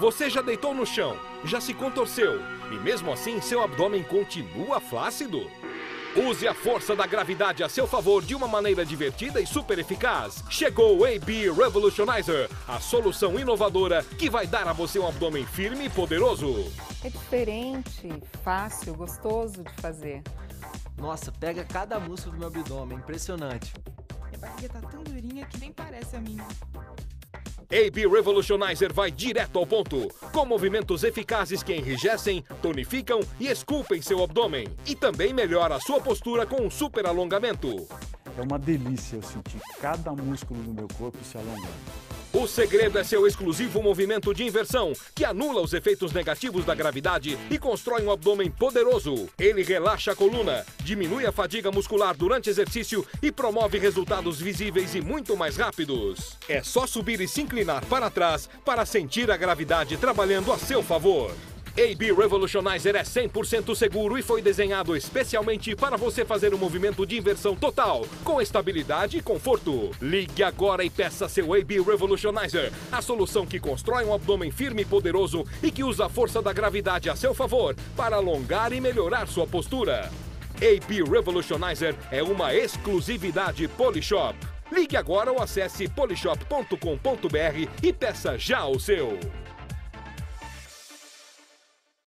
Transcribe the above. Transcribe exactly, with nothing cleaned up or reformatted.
Você já deitou no chão, já se contorceu e mesmo assim seu abdômen continua flácido? Use a força da gravidade a seu favor de uma maneira divertida e super eficaz. Chegou o A B Revolutionizer, a solução inovadora que vai dar a você um abdômen firme e poderoso. É diferente, fácil, gostoso de fazer. Nossa, pega cada músculo do meu abdômen, impressionante. Minha barriga tá tão durinha que nem parece a minha. A B Revolutionizer vai direto ao ponto, com movimentos eficazes que enrijecem, tonificam e esculpem seu abdômen. E também melhora a sua postura com um super alongamento. É uma delícia eu sentir cada músculo do meu corpo se alongando. O segredo é seu exclusivo movimento de inversão, que anula os efeitos negativos da gravidade e constrói um abdômen poderoso. Ele relaxa a coluna, diminui a fadiga muscular durante exercício e promove resultados visíveis e muito mais rápidos. É só subir e se inclinar para trás para sentir a gravidade trabalhando a seu favor. A B Revolutionizer é cem por cento seguro e foi desenhado especialmente para você fazer um movimento de inversão total, com estabilidade e conforto. Ligue agora e peça seu A B Revolutionizer, a solução que constrói um abdômen firme e poderoso e que usa a força da gravidade a seu favor para alongar e melhorar sua postura. A B Revolutionizer é uma exclusividade Polishop. Ligue agora ou acesse polishop ponto com ponto br e peça já o seu.